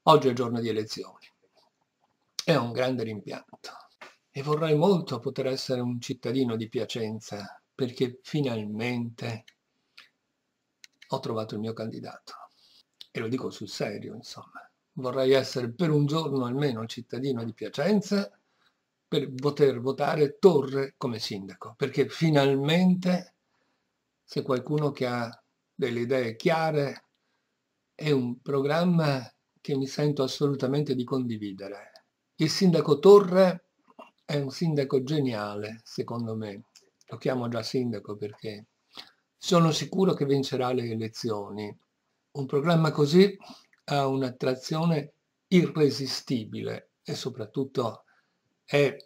Oggi è il giorno di elezioni e ho un grande rimpianto e vorrei molto poter essere un cittadino di Piacenza perché finalmente ho trovato il mio candidato e lo dico sul serio, insomma. Vorrei essere per un giorno almeno cittadino di Piacenza per poter votare Torre come sindaco, perché finalmente c'è qualcuno che ha delle idee chiare e un programma che mi sento assolutamente di condividere. Il sindaco Torre è un sindaco geniale, secondo me. Lo chiamo già sindaco perché sono sicuro che vincerà le elezioni. Un programma così ha un'attrazione irresistibile e soprattutto è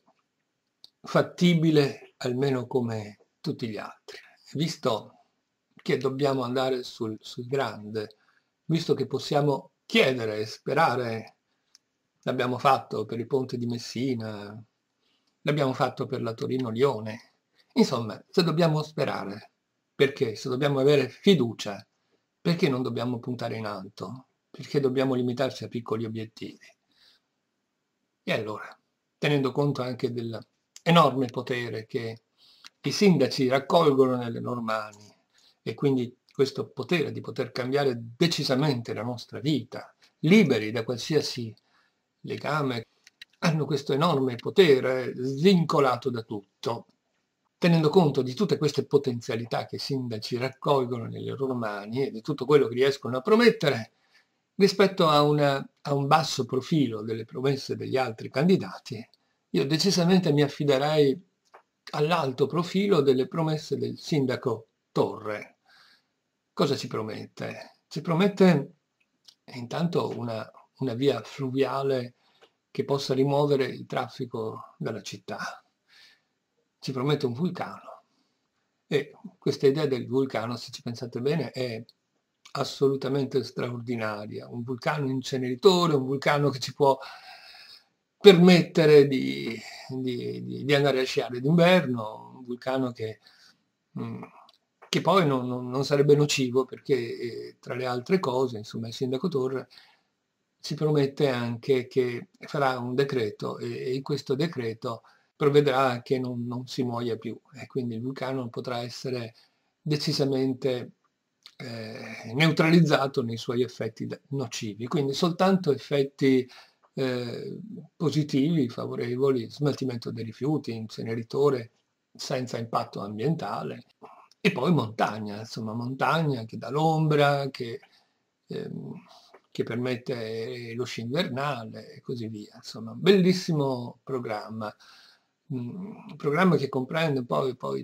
fattibile almeno come tutti gli altri. Visto che dobbiamo andare sul grande, visto che possiamo chiedere e sperare, l'abbiamo fatto per il ponte di Messina, l'abbiamo fatto per la Torino-Lione, insomma, se dobbiamo sperare, perché se dobbiamo avere fiducia, perché non dobbiamo puntare in alto? Perché dobbiamo limitarci a piccoli obiettivi? E allora, tenendo conto anche dell'enorme potere che i sindaci raccolgono nelle loro mani e quindi questo potere di poter cambiare decisamente la nostra vita, liberi da qualsiasi legame, hanno questo enorme potere svincolato da tutto. Tenendo conto di tutte queste potenzialità che i sindaci raccolgono nelle loro mani e di tutto quello che riescono a promettere, rispetto a un basso profilo delle promesse degli altri candidati, io decisamente mi affiderei all'alto profilo delle promesse del sindaco Torre. Cosa ci promette? Ci promette intanto una via fluviale che possa rimuovere il traffico dalla città. Ci promette un vulcano e questa idea del vulcano, se ci pensate bene, è assolutamente straordinaria. Un vulcano inceneritore, un vulcano che ci può permettere di andare a sciare d'inverno, un vulcano mh, che poi non sarebbe nocivo perché tra le altre cose, insomma, il sindaco Torre ci promette anche che farà un decreto e in questo decreto provvederà che non si muoia più e quindi il vulcano potrà essere decisamente neutralizzato nei suoi effetti nocivi, quindi soltanto effetti eh, positivi, favorevoli, smaltimento dei rifiuti, inceneritore senza impatto ambientale e poi montagna, insomma montagna che dà l'ombra, ehm, che permette lo sci invernale e così via. Insomma, bellissimo programma. Un programma che comprende poi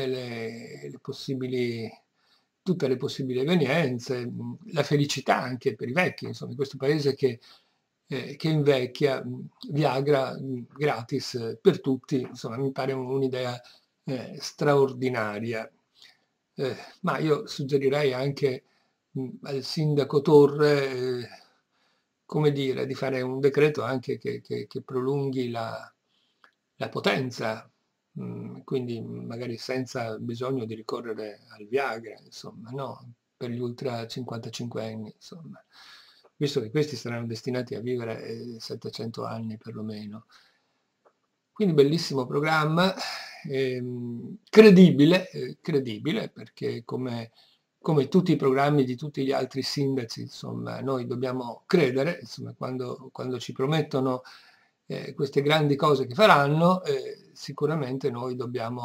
tutte le possibili evenienze, la felicità anche per i vecchi, insomma, in questo paese che invecchia, Viagra gratis per tutti, insomma, mi pare un'idea straordinaria. Ma io suggerirei anche al sindaco Torre, come dire, di fare un decreto anche che prolunghi la potenza, quindi magari senza bisogno di ricorrere al Viagra, insomma, no? Per gli ultra 55 anni, insomma, visto che questi saranno destinati a vivere 700 anni perlomeno. Quindi bellissimo programma, credibile, credibile perché come tutti i programmi di tutti gli altri sindaci, insomma, noi dobbiamo credere, insomma, quando ci promettono queste grandi cose che faranno, sicuramente noi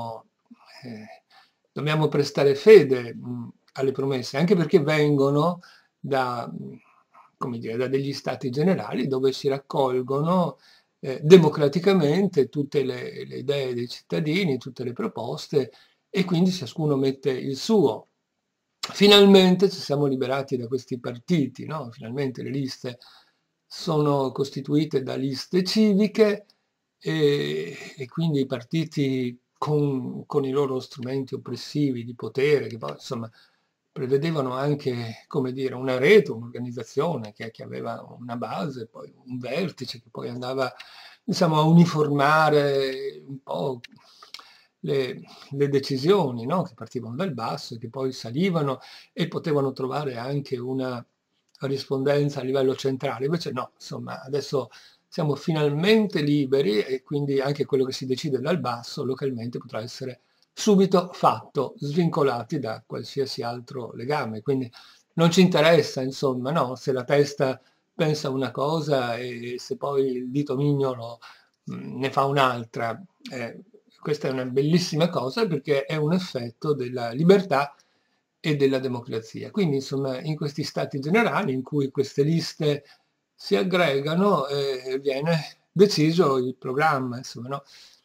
dobbiamo prestare fede alle promesse, anche perché vengono come dire, da degli stati generali dove si raccolgono democraticamente tutte le idee dei cittadini, tutte le proposte e quindi ciascuno mette il suo. Finalmente ci siamo liberati da questi partiti, no? Finalmente le liste sono costituite da liste civiche e quindi i partiti con i loro strumenti oppressivi di potere, che poi insomma prevedevano anche, come dire, una rete, un'organizzazione che aveva una base, poi un vertice che poi andava, diciamo, a uniformare un po' le decisioni, no? Che partivano dal basso e che poi salivano e potevano trovare anche rispondenza a livello centrale, invece no, insomma, adesso siamo finalmente liberi e quindi anche quello che si decide dal basso localmente potrà essere subito fatto, svincolati da qualsiasi altro legame. Quindi non ci interessa, insomma, no, se la testa pensa una cosa e se poi il dito mignolo ne fa un'altra. Questa è una bellissima cosa perché è un effetto della libertà e della democrazia. Quindi, insomma, in questi stati generali in cui queste liste si aggregano, viene deciso il programma, insomma, no?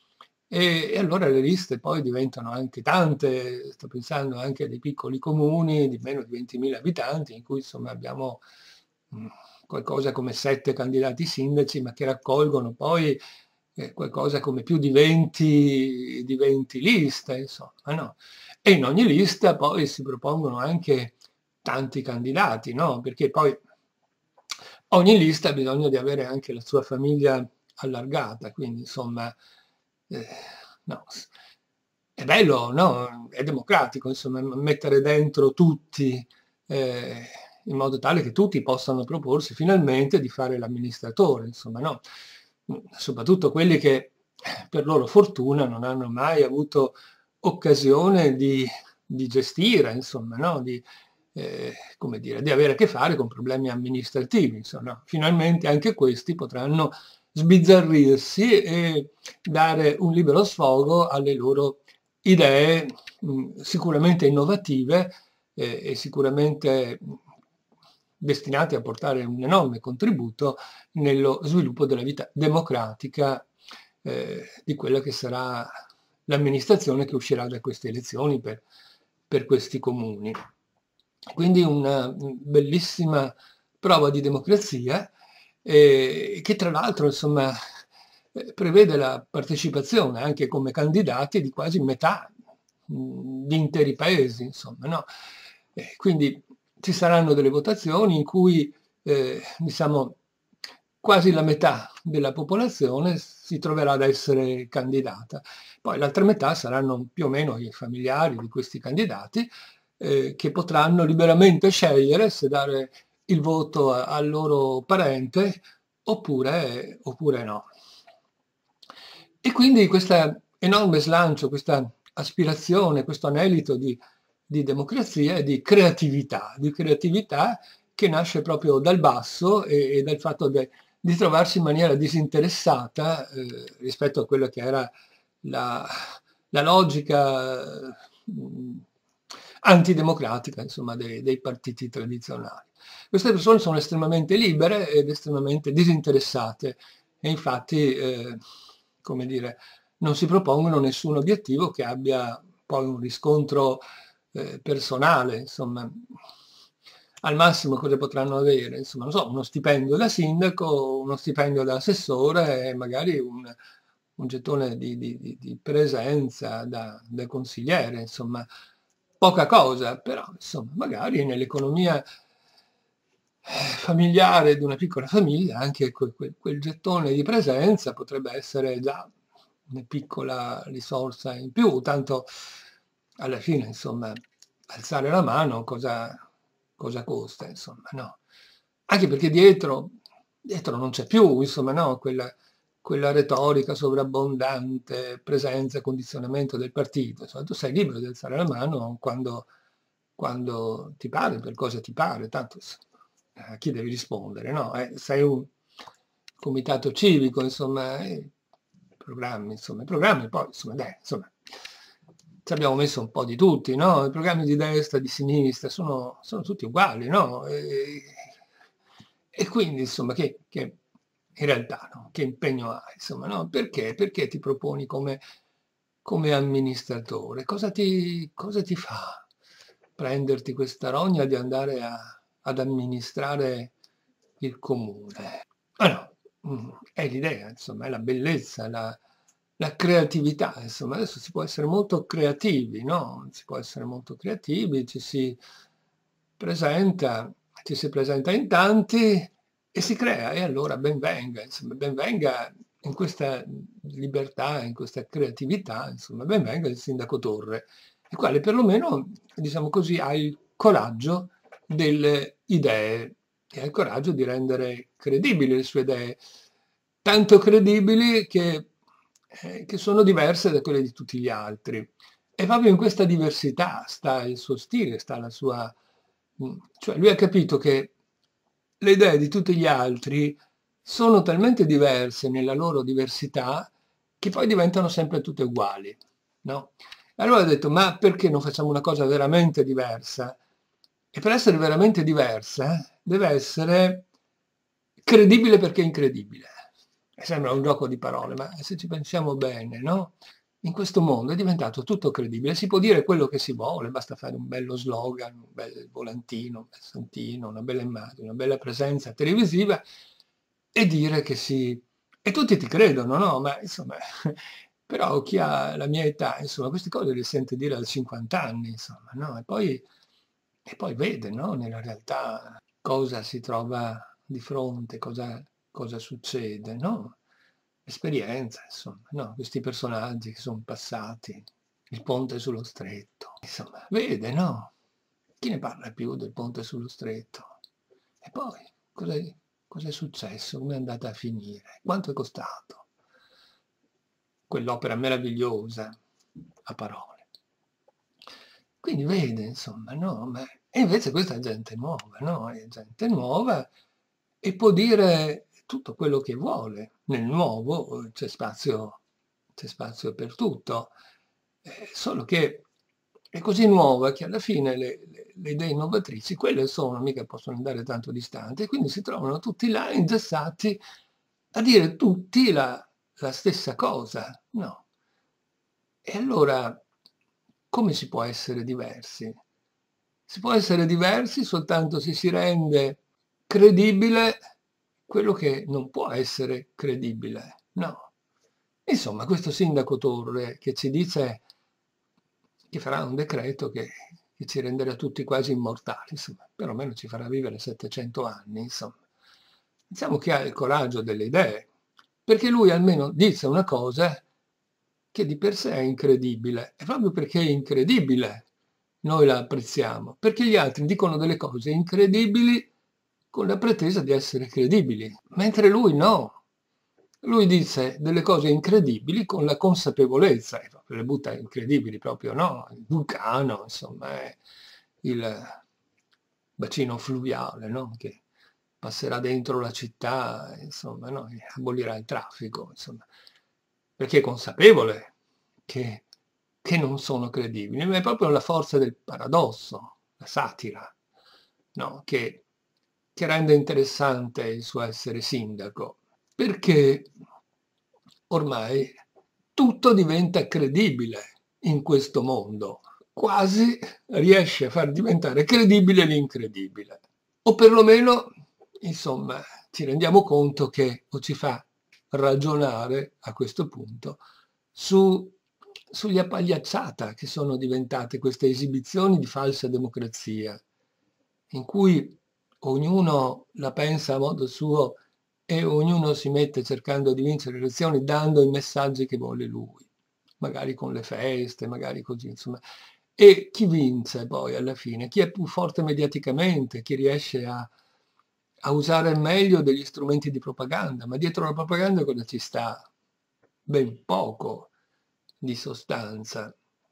E allora le liste poi diventano anche tante, sto pensando anche a dei piccoli comuni di meno di 20.000 abitanti, in cui insomma abbiamo mh, qualcosa come 7 candidati sindaci, ma che raccolgono poi qualcosa come più di 20 liste, insomma, no? E in ogni lista poi si propongono anche tanti candidati, no? Perché poi ogni lista ha bisogno di avere anche la sua famiglia allargata, quindi insomma, eh, no, è bello, no? È democratico, insomma, mettere dentro tutti eh, in modo tale che tutti possano proporsi finalmente di fare l'amministratore, insomma, no? Soprattutto quelli che per loro fortuna non hanno mai avuto occasione di gestire, insomma, no? Come dire, di avere a che fare con problemi amministrativi, insomma, no? Finalmente anche questi potranno sbizzarrirsi e dare un libero sfogo alle loro idee sicuramente innovative e sicuramente destinate a portare un enorme contributo nello sviluppo della vita democratica di quella che sarà l'amministrazione che uscirà da queste elezioni per questi comuni. Quindi una bellissima prova di democrazia che tra l'altro insomma prevede la partecipazione anche come candidati di quasi metà di interi paesi, insomma, no? Quindi ci saranno delle votazioni in cui diciamo quasi la metà della popolazione si troverà ad essere candidata. Poi l'altra metà saranno più o meno i familiari di questi candidati che potranno liberamente scegliere se dare il voto al loro parente oppure no. E quindi questo enorme slancio, questa aspirazione, questo anelito di democrazia e di creatività che nasce proprio dal basso e dal fatto di trovarsi in maniera disinteressata rispetto a quella che era la, la logica antidemocratica, insomma, dei partiti tradizionali. Queste persone sono estremamente libere ed estremamente disinteressate e infatti, come dire, non si propongono nessun obiettivo che abbia poi un riscontro personale, insomma. Al massimo cosa potranno avere? Insomma, non so, uno stipendio da sindaco, uno stipendio da assessore e magari un gettone di presenza da consigliere, insomma, poca cosa, però insomma, magari nell'economia familiare di una piccola famiglia anche quel gettone di presenza potrebbe essere già una piccola risorsa in più, tanto alla fine, insomma, alzare la mano cosa costa, insomma, no? Anche perché dietro non c'è più, insomma, no? Quella retorica sovrabbondante, presenza, condizionamento del partito. Insomma, tu sei libero di alzare la mano quando ti pare, per cosa ti pare, tanto a chi devi rispondere, no? Sei un comitato civico, insomma, programmi, poi, insomma, dai, insomma, ci abbiamo messo un po' di tutti, no? I programmi di destra, di sinistra, sono tutti uguali, no? E quindi, insomma, che in realtà, no? Che impegno hai, insomma, no? Perché ti proponi come amministratore? Cosa ti fa prenderti questa rogna di andare ad amministrare il comune? Ah no, è l'idea, insomma, è la bellezza, la creatività, insomma, adesso si può essere molto creativi, no? Si può essere molto creativi, presenta, ci si presenta in tanti e si crea, e allora ben venga, insomma, ben venga in questa libertà, in questa creatività, insomma, ben venga il sindaco Torre, il quale perlomeno, diciamo così, ha il coraggio delle idee. e ha il coraggio di rendere credibili le sue idee, tanto credibili che sono diverse da quelle di tutti gli altri. E proprio in questa diversità sta il suo stile, sta la sua... cioè lui ha capito che le idee di tutti gli altri sono talmente diverse nella loro diversità che poi diventano sempre tutte uguali, no? Allora ha detto, ma perché non facciamo una cosa veramente diversa? E per essere veramente diversa deve essere credibile perché è incredibile. E sembra un gioco di parole, ma se ci pensiamo bene, no? In questo mondo è diventato tutto credibile, si può dire quello che si vuole, basta fare un bello slogan, un bel volantino, un bel santino, una bella immagine, una bella presenza televisiva e dire che sì. E tutti ti credono, no? Ma insomma, però chi ha la mia età, insomma, queste cose le sente dire a 50 anni, insomma, no? E poi vede, no? Nella realtà cosa si trova di fronte, cosa succede, no? Esperienza, insomma, no? Questi personaggi che sono passati, il ponte sullo stretto, insomma, vede, no? Chi ne parla più del ponte sullo stretto? E poi, cos'è successo? Come è andata a finire? Quanto è costato? Quell'opera meravigliosa, a parole. Quindi vede, insomma, no? E invece questa è gente nuova, no? È gente nuova e può dire tutto quello che vuole. Nel nuovo c'è spazio per tutto. Solo che è così nuova che alla fine le idee innovatrici, quelle sono, mica possono andare tanto distanti, e quindi si trovano tutti là ingessati a dire tutti la stessa cosa, no? E allora come si può essere diversi? Si può essere diversi soltanto se si rende credibile quello che non può essere credibile, no? Insomma, questo sindaco Torre che ci dice che farà un decreto che ci renderà tutti quasi immortali, insomma, perlomeno ci farà vivere 700 anni, insomma. Diciamo che ha il coraggio delle idee, perché lui almeno dice una cosa che di per sé è incredibile, e proprio perché è incredibile noi la apprezziamo, perché gli altri dicono delle cose incredibili con la pretesa di essere credibili, mentre lui no. Lui dice delle cose incredibili con la consapevolezza, e proprio le butta incredibili proprio, no? Il vulcano, insomma, il bacino fluviale, no? Che passerà dentro la città, insomma, no? E abolirà il traffico, insomma, perché è consapevole che, che non sono credibili, ma è proprio la forza del paradosso, la satira, no? Che rende interessante il suo essere sindaco, perché ormai tutto diventa credibile in questo mondo, quasi riesce a far diventare credibile l'incredibile. O perlomeno, insomma, ci rendiamo conto che o ci fa ragionare a questo punto sugli appagliacciata che sono diventate queste esibizioni di falsa democrazia, in cui ognuno la pensa a modo suo e ognuno si mette cercando di vincere le elezioni dando i messaggi che vuole lui, magari con le feste, magari così, insomma. E chi vince poi alla fine? Chi è più forte mediaticamente, chi riesce a usare meglio degli strumenti di propaganda, ma dietro la propaganda cosa ci sta? Ben poco di sostanza.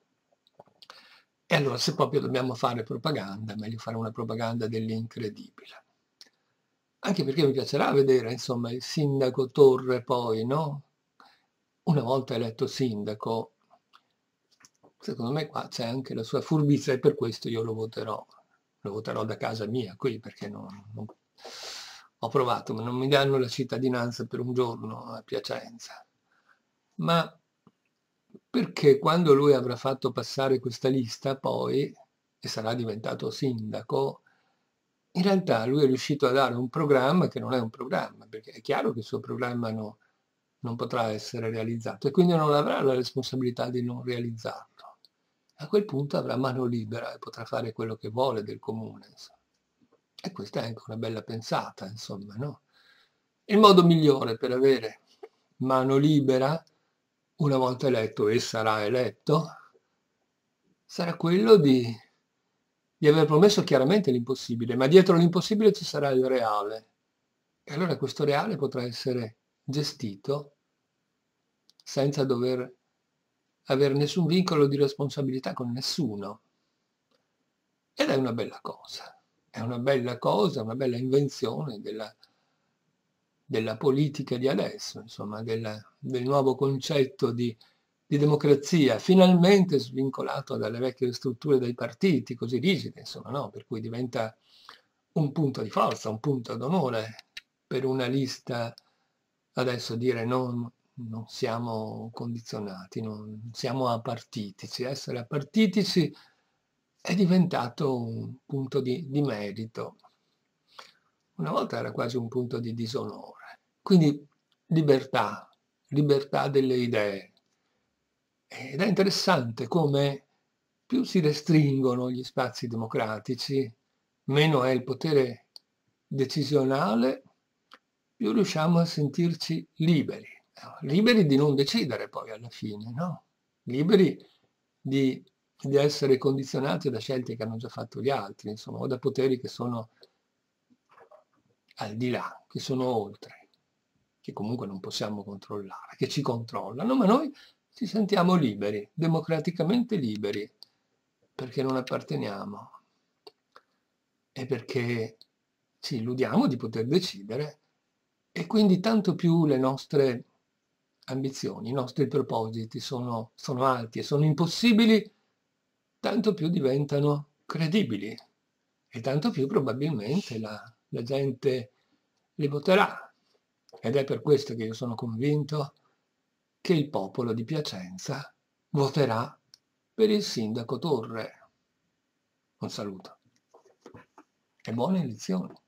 E allora se proprio dobbiamo fare propaganda, è meglio fare una propaganda dell'incredibile. Anche perché mi piacerà vedere, insomma, il sindaco Torre poi, no? Una volta eletto sindaco, secondo me qua c'è anche la sua furbizia e per questo io lo voterò da casa mia qui perché ho provato, ma non mi danno la cittadinanza per un giorno a Piacenza. Ma perché quando lui avrà fatto passare questa lista poi, e sarà diventato sindaco, in realtà lui è riuscito a dare un programma che non è un programma, perché è chiaro che il suo programma non potrà essere realizzato e quindi non avrà la responsabilità di non realizzarlo. A quel punto avrà mano libera e potrà fare quello che vuole del comune, insomma. E questa è anche una bella pensata, insomma, no? Il modo migliore per avere mano libera, una volta eletto e sarà eletto, sarà quello di di aver promesso chiaramente l'impossibile, ma dietro l'impossibile ci sarà il reale. E allora questo reale potrà essere gestito senza dover avere nessun vincolo di responsabilità con nessuno. Ed è una bella cosa, è una bella cosa, una bella invenzione della politica di adesso, insomma, del nuovo concetto di democrazia, finalmente svincolato dalle vecchie strutture dei partiti così rigide, insomma, no? Per cui diventa un punto di forza, un punto d'onore per una lista adesso dire non siamo condizionati, non siamo apartitici. Essere apartitici è diventato un punto di merito. Una volta era quasi un punto di disonore. Quindi libertà, libertà delle idee. Ed è interessante come più si restringono gli spazi democratici, meno è il potere decisionale, più riusciamo a sentirci liberi. Liberi di non decidere poi alla fine, no? Liberi di essere condizionati da scelte che hanno già fatto gli altri, insomma, o da poteri che sono al di là, che sono oltre, che comunque non possiamo controllare, che ci controllano, ma noi ci sentiamo liberi, democraticamente liberi, perché non apparteniamo e perché ci illudiamo di poter decidere e quindi tanto più le nostre ambizioni, i nostri propositi sono alti e sono impossibili, tanto più diventano credibili e tanto più probabilmente la gente li voterà. Ed è per questo che io sono convinto che il popolo di Piacenza voterà per il sindaco Torre. Un saluto e buone elezioni.